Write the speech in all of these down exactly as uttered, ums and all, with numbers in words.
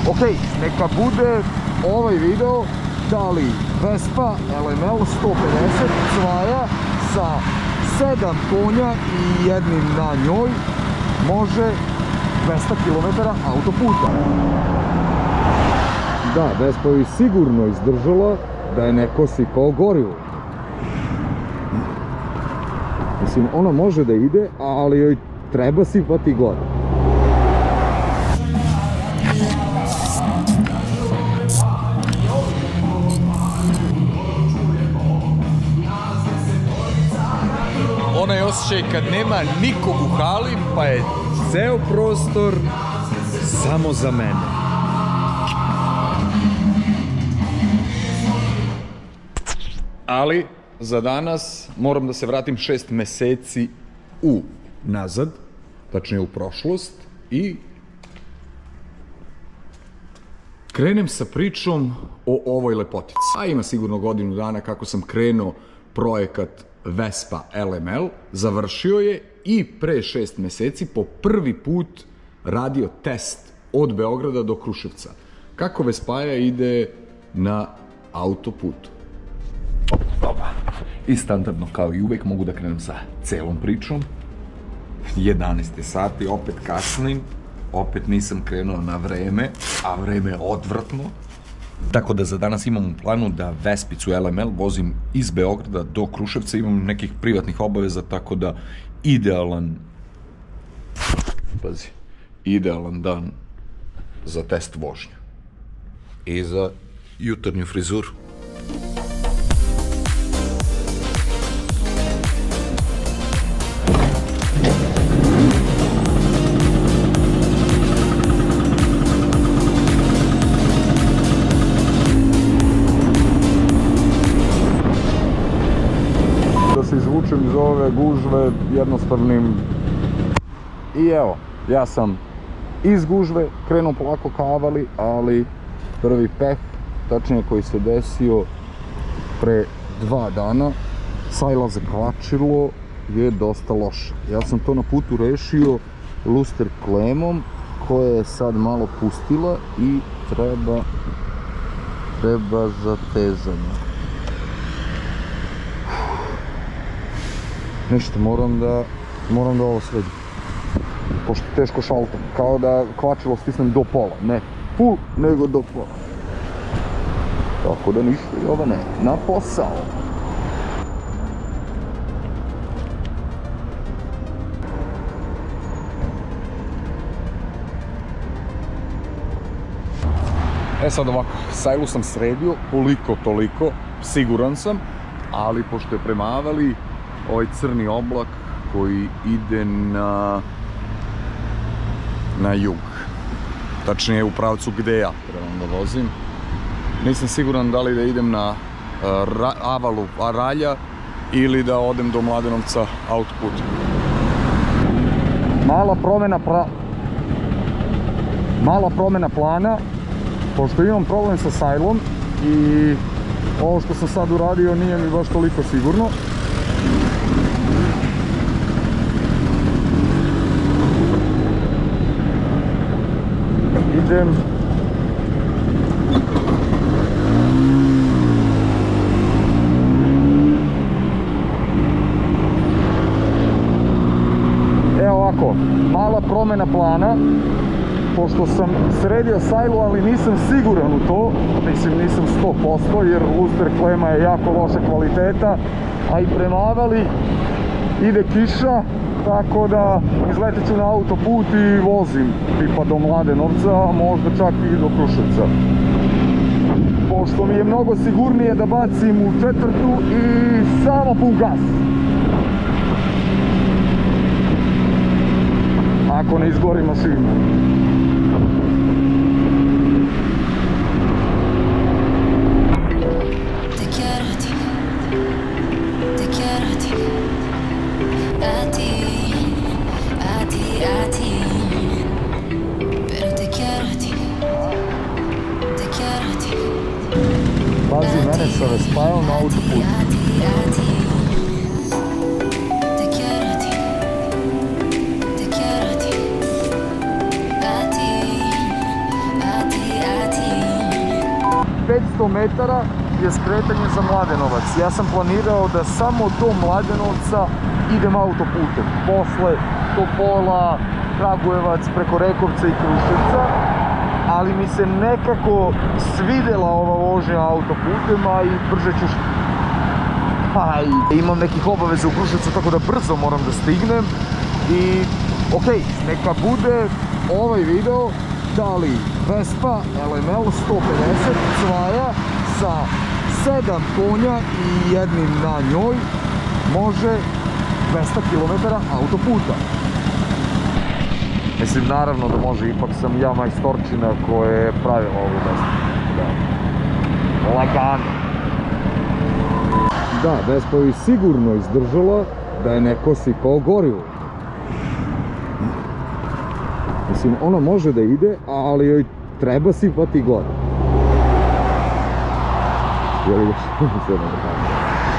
Ok, neka bude ovaj video da li Vespa L M L sto pedeset cvaja sa sedam konja i jednim na njoj može dvesta kilometara autoputa. Da, Vespa je sigurno izdržala da je neko sipao gorivo. Mislim, ona može da ide, ali joj treba sipati gorivo. Onaj osjećaj kad nema nikog u hali, pa je ceo prostor samo za mene. Ali, za danas moram da se vratim šest meseci u nazad, tačnije u prošlost, i krenem sa pričom o ovoj lepotici. A ima sigurno godinu dana kako sam krenuo projekat Vespa L M L, završio je i pre šest meseci po prvi put radio test od Beograda do Kruševca. Kako Vespaja ide na autoputu. Opa. I standardno kao i uvek mogu da krenem sa celom pričom. jedanaest sati, opet kasnim, opet nisam krenuo na vreme, a vreme je odvratno. Tako da za danas imam u planu da Vespicu L M L vozim iz Beograda do Kruševca, imam nekih privatnih obaveza, tako da idealan, pazi, idealan dan za test vožnje i za jutarnju frizuru. Se izvučem iz ove gužve jednostavnim i evo, ja sam iz gužve krenuo polako ka Avali, ali prvi peh, tačnije koji se desio pre dva dana, sajla zakvačilo, je dosta loša. Ja sam to na putu rešio luster klemom koja je sad malo pustila i treba treba zatezanje. Ništa, moram da, moram da ovo sredim. Pošto teško šaltam, kao da kvačilo stisnem do pola, ne full, nego do pola. Tako da ništa, Jovane, na posao. E sad ovako, sajlu sam sredio, koliko toliko, siguran sam, ali pošto je prema Avali ovaj crni oblak koji ide na na jug, tačnije u pravcu gde ja trebam da vozim. Nisam siguran da li da idem na uh, Avalu Aralja ili da odem do Mladenovca autoputa. Mala promena pra... mala promena plana, pošto imam problem sa sajlom i ovo što sam sad uradio nije mi baš toliko sigurno. Idem evo ovako, mala promena plana, pošto sam sredio sajlu, ali nisam siguran u to, mislim nisam sto posto jer luster klema je jako loše kvaliteta, a i prema Avali ide kiša, tako da izletit ću na autoput i vozim tipa do Mladenovca, a možda čak i do Kruševca. Pošto mi je mnogo sigurnije da bacim u četvrtu i samo pun gas. Ako ne izgori mašina. Pazi mene sa Vespajom na autoput. Te quiero a ti, a ti, a ti, petsto metara je skretanje za Mladenovac. Ja sam planirao da samo do Mladenovca idem autoputem. Posle Topola, Kragujevac, preko Rekovca i Kruševca. Ali mi se nekako svidjela ova vožnja autoputem, a i brže ću... Pa i imam nekih obaveza u Kruševcu, tako da brzo moram da stignem. I okej, neka bude ovaj video da li Vespa L M L sto pedeset cvaja sa sedam konja i jednim na njoj može dvesta kilometara autoputa. Mislim, naravno da može, ipak sam ja majstorčina koja je pravila ovu Vespu. Da. Lagano. Da, Vespa je sigurno izdržala da je neko sipao gorivo. Mislim, ona može da ide, ali joj treba sipati gorivo. Jel još se ne da.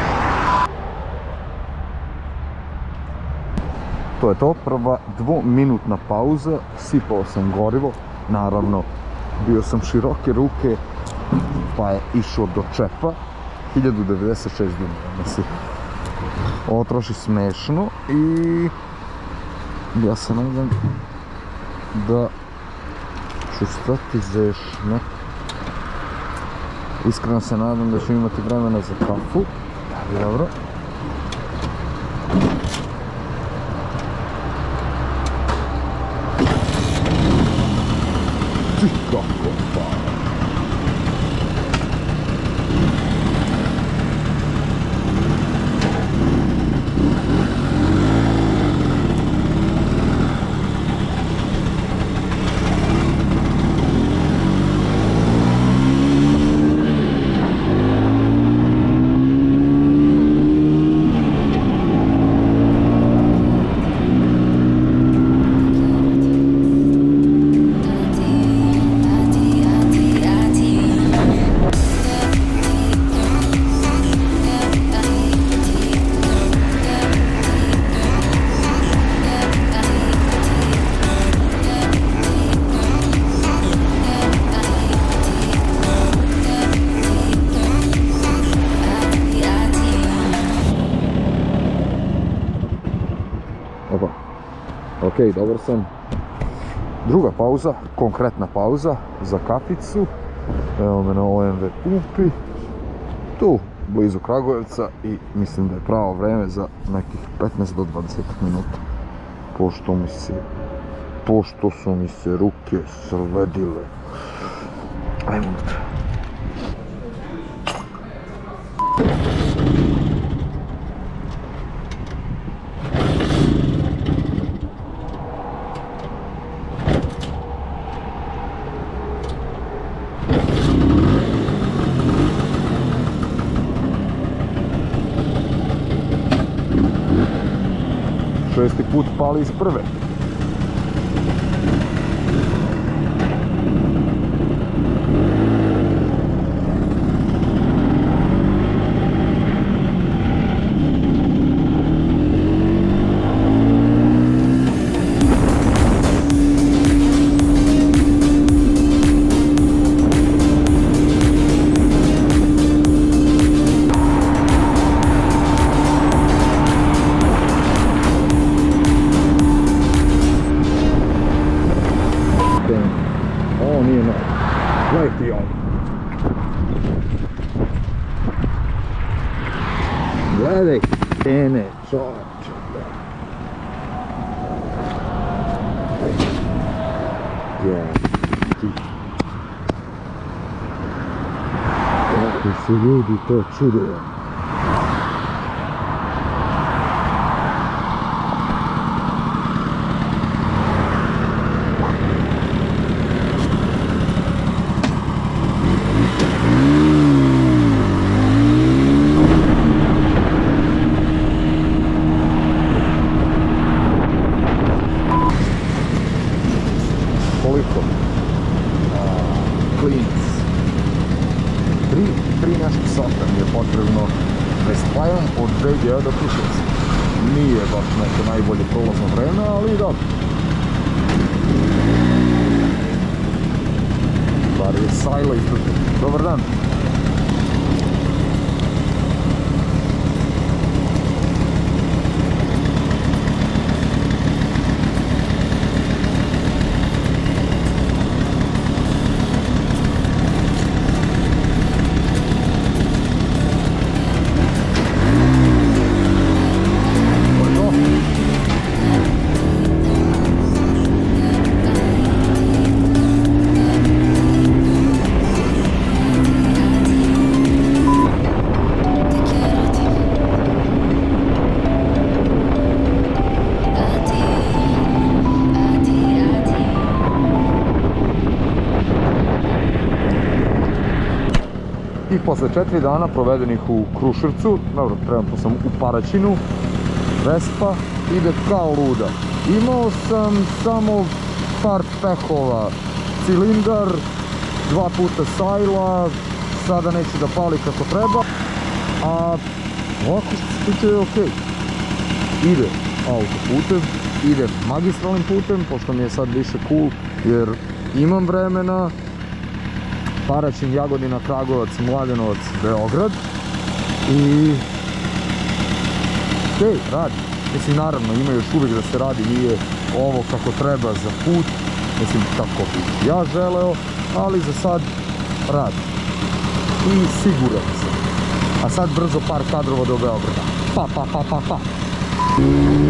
To je to, prva dvominutna pauza, sipao sam gorivo, naravno bio sam široke ruke, pa je išao do čepa, hiljadu devedeset šest dinara, mislim. Ovo troši smešno i ja se nadam da ću stati za još neko. Iskreno se nadam da ću imati vremena za kafu, dobro. Kako pa? Opa, ok, dobar sam. Druga pauza, konkretna pauza za kaficu. Evo me na O M V pumpi. Tu, blizu Kragujevca i mislim da je pravo vreme za nekih petnaest do dvadeset minuta. Pošto mi se, pošto su mi se ruke svedile. Ajmo unutra. Šesti put pali iz prve. Leti on. Gledaj, tene, čoče. Ti. Kako su ljudi to čuduju. Koliko? Klinac. Tri, tri nešto sata mi je potrebno da spajam od B G A do Kruševca. Nije baš neko najbolje prolazno vreme, ali dobro. Bar je sajla izdržao. Dobar dan. I posle četiri dana provedenih u Kruševcu, dobro, trenutno sam u Paraćinu, Vespa ide kao luda. Imao sam samo par pehova, cilindar, dva puta sajla, sada neće da pali kako treba, a ovako što se tiče je okej. Ide autoputem, ide magistralnim putem, pošto mi je sad više cool, jer imam vremena. Paraćin, Jagodina, Kragujevac, Mladenovac, Beograd i okej, radi. Mislim, naravno, ima još uvijek da se radi, nije ovo kako treba za put, mislim, kako bi ja želeo, ali za sad radi. I siguran sam. A sad brzo par kadrova do Beograda. Pa, pa, pa, pa, pa.